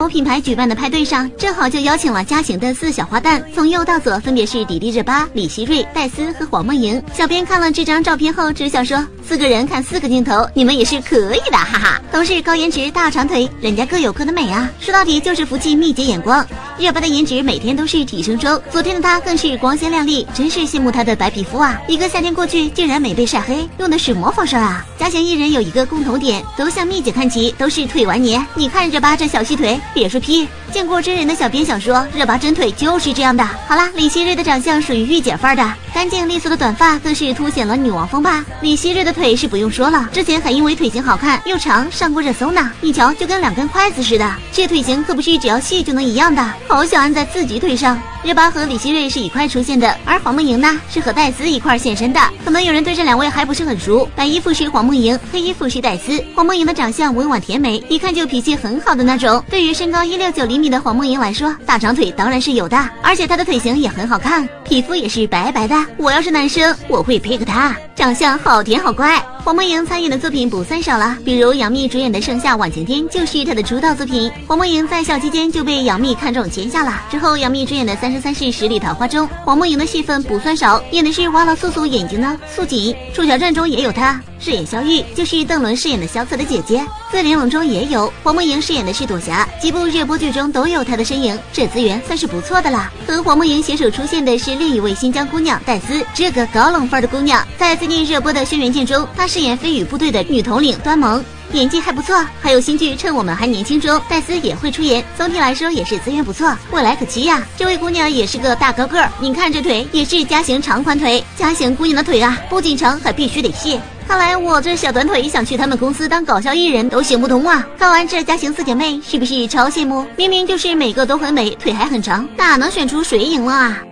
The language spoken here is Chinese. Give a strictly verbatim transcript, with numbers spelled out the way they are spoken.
某品牌举办的派对上，正好就邀请了嘉行的四小花旦，从右到左分别是迪丽热巴、李希瑞、戴思和黄梦莹。小编看了这张照片后，只想说：四个人看四个镜头，你们也是可以的，哈哈！都是高颜值、大长腿，人家各有各的美啊。说到底就是福气密集眼光。热巴的颜值每天都是提升中，昨天的她更是光鲜亮丽，真是羡慕她的白皮肤啊！一个夏天过去，竟然没被晒黑，用的是魔防霜啊！嘉行艺人有一个共同点，都向蜜姐看齐，都是腿完年。你看热巴这小细腿，别说屁。见过真人的小编想说，热巴真腿就是这样的。好啦，李希瑞的长相属于御姐范儿的，干净利索的短发更是凸显了女王风吧。李希瑞的腿是不用说了，之前还因为腿型好看又长上过热搜呢，一瞧就跟两根筷子似的。这腿型可不是只要细就能一样的，好想按在自己腿上。热巴和李希瑞是一块出现的，而黄梦莹呢是和戴思一块现身的。可能有人对这两位还不是很熟，白衣服是黄梦莹，黑衣服是戴思。黄梦莹的长相温婉甜美，一看就脾气很好的那种。对于身高一六九厘米的黄梦莹来说，大长腿当然是有的，而且她的腿型也很好看，皮肤也是白白的。我要是男生，我会配个她，长相好甜好乖。黄梦莹参演的作品不算少了，比如杨幂主演的《盛夏晚晴天》就是她的出道作品。黄梦莹在校期间就被杨幂看中签下了，之后杨幂主演的《三十三世十里桃花》中，黄梦莹的戏份不算少，演的是挖了素素眼睛的素锦。《楚乔传》中也有她，饰演萧玉，就是邓伦饰演的萧策的姐姐。《自玲珑》中也有黄梦莹饰演的是朵霞，几部热播剧中都有她的身影，这资源算是不错的啦。和黄梦莹携手出现的是另一位新疆姑娘戴思，这个高冷范儿的姑娘，在最近热播的《轩辕剑》中，她饰演飞羽部队的女统领端萌，演技还不错。还有新剧《趁我们还年轻》中，戴思也会出演，总体来说也是资源不错，未来可期呀。这位姑娘也是个大高个儿，你看这腿也是嘉行长宽腿，嘉行姑娘的腿啊，不仅长还必须得细。看来我这小短腿想去他们公司当搞笑艺人都行不通啊！看完这嘉行四姐妹，是不是超羡慕？明明就是每个都很美，腿还很长，哪能选出谁赢了啊？